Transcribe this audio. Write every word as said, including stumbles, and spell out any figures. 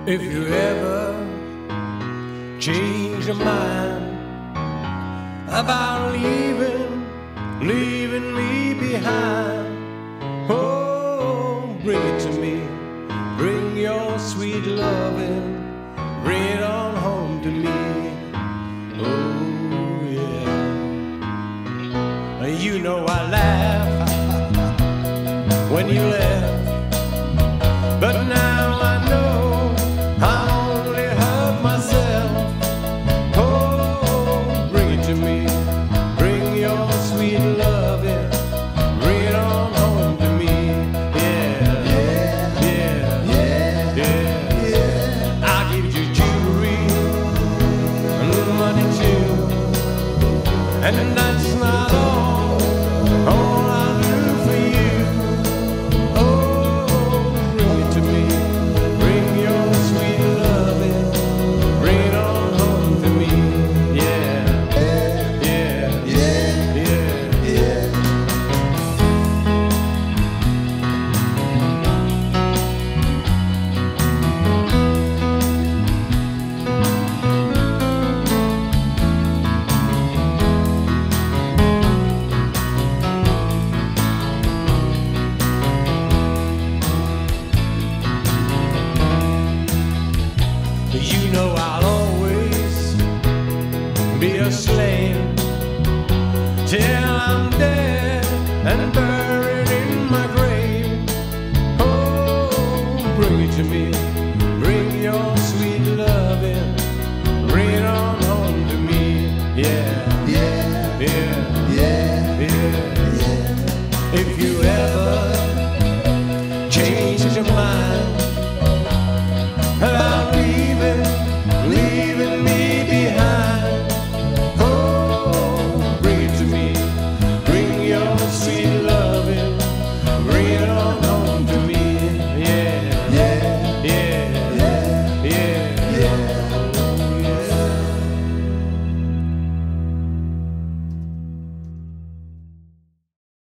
If you ever change your mind about leaving, leaving me behind, oh, bring it to me. Bring your sweet loving, bring it on home to me. Oh, yeah. You know I laugh when you left, but now I know I only hurt myself. Oh, bring it to me. Bring your sweet loving, bring it on home to me. Yeah, yeah, yeah, yeah, yeah, yeah. I'll give you jewelry and money too, and that's not all, all I'll do for you. Oh, bring it to me. Bring your sweet loving, bring it on home to me. Yeah, yeah, yeah, yeah, yeah. You know I'll always be a slave till I'm dead and buried in my grave. Oh, bring it to me. Bring your sweet loving, bring it on home to me. Yeah, yeah, yeah, yeah, yeah, yeah. If you ever change your mind